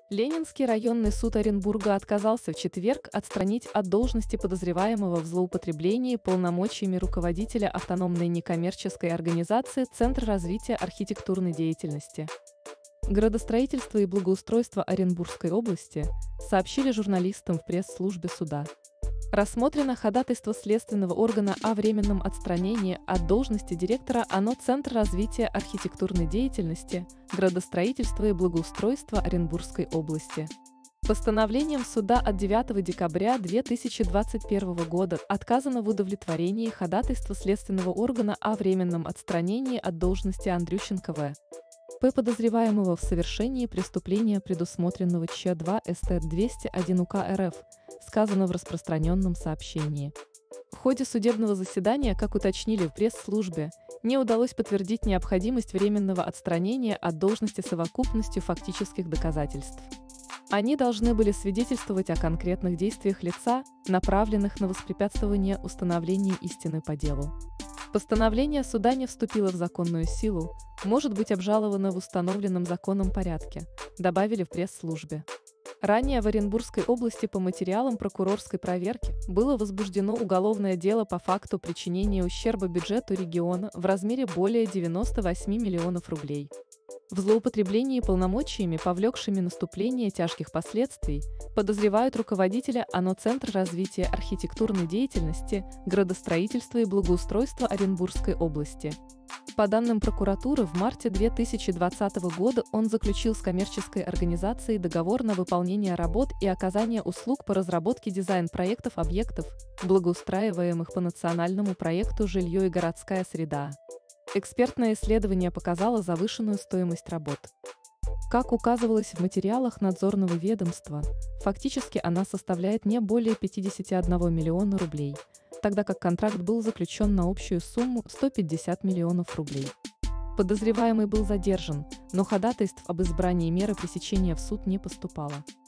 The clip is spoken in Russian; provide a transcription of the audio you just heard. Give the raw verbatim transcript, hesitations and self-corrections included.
Ленинский районный суд Оренбурга отказался в четверг отстранить от должности подозреваемого в злоупотреблении полномочиями руководителя автономной некоммерческой организации Центр развития архитектурной деятельности. Градостроительство и благоустройство Оренбургской области сообщили журналистам в пресс-службе суда. Рассмотрено ходатайство следственного органа о временном отстранении от должности директора ОНО Центр развития архитектурной деятельности, градостроительства и благоустройства Оренбургской области. Постановлением суда от девятого декабря две тысячи двадцать первого года отказано в удовлетворении ходатайства следственного органа о временном отстранении от должности Андрющенко В. П. подозреваемого в совершении преступления, предусмотренного Ч два Ст двести один УК РФ, сказано в распространенном сообщении. В ходе судебного заседания, как уточнили в пресс-службе, не удалось подтвердить необходимость временного отстранения от должности совокупностью фактических доказательств. Они должны были свидетельствовать о конкретных действиях лица, направленных на воспрепятствование установлению истины по делу. Постановление суда не вступило в законную силу, может быть обжаловано в установленном законом порядке, добавили в пресс-службе. Ранее в Оренбургской области по материалам прокурорской проверки было возбуждено уголовное дело по факту причинения ущерба бюджету региона в размере более девяноста восьми миллионов рублей. В злоупотреблении полномочиями, повлекшими наступление тяжких последствий, подозревают руководителя ОНО Центр развития архитектурной деятельности, градостроительства и благоустройства Оренбургской области. По данным прокуратуры, в марте две тысячи двадцатого года он заключил с коммерческой организацией договор на выполнение работ и оказание услуг по разработке дизайн-проектов объектов, благоустраиваемых по национальному проекту «Жилье и городская среда». Экспертное исследование показало завышенную стоимость работ. Как указывалось в материалах надзорного ведомства, фактически она составляет не более пятидесяти одного миллиона рублей, тогда как контракт был заключен на общую сумму сто пятьдесят миллионов рублей. Подозреваемый был задержан, но ходатайств об избрании меры пресечения в суд не поступало.